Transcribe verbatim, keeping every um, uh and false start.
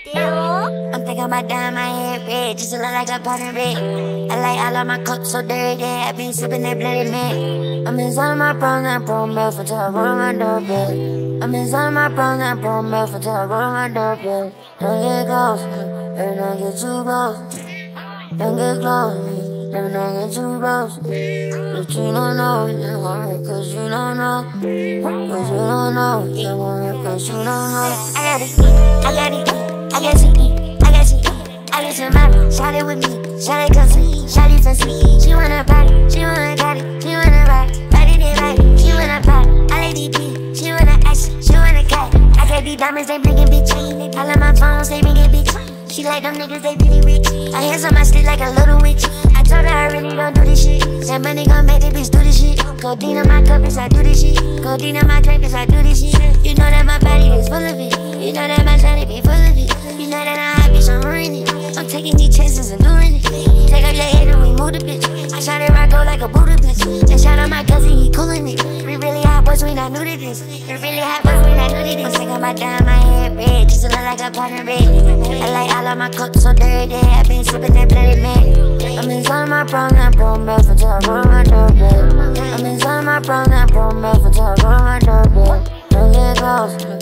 I'm thinking about dyeing my hair red, just to look like a partner red. I like all of my cups so dirty, I been sipping that bloody man. I'm inside my brown and brown milk until I roll my doorbell. I'm inside my brown and brown milk until I roll my doorbell. Don't get close, baby, don't get too close. Don't get close, baby, don't get too close. But you don't know, you won't hurt cause you don't know. Cause you don't know, you won't hurt cause you don't know. I gotta eat, I gotta eat, I got to eat, I got to eat. I get some money, shout it with me, shout it cause sweet, shout it so sweet. She wanna body, she wanna got it, she wanna ride, body they ride, she wanna pop, I like D P, she wanna action, she wanna cut. I got these diamonds, they blinking bitch. All of my phones, they ringing bitch. She like them niggas, they really rich. Her hands on my stick like a little witch. I told her I really don't do this shit. That money gon' make that bitch do this shit. Codeine on my cup, bitch, I do this shit. Codeine on my drink, bitch, I do this shit. You know that my body is full of it. You know that my shawty be full of it. You know that I'm hot, bitch, I'm ruining it. I'm taking these chances and doing it. Take up your head and remove the bitch. I shot it right, go like a Buddha bitch. And shout out my cousin, he coolin' it. We really hot boys, we not new to this. We really hot boys, we not new to this. I'm thinking about dyeing my hair red, just to look like a partner red. I like all of my cups so dirty, I been sipping that bloody man. I'm inside my brown and brown milk until I roll my doorbell. I'm inside my brown and brown milk until I roll my doorbell. Don't get close.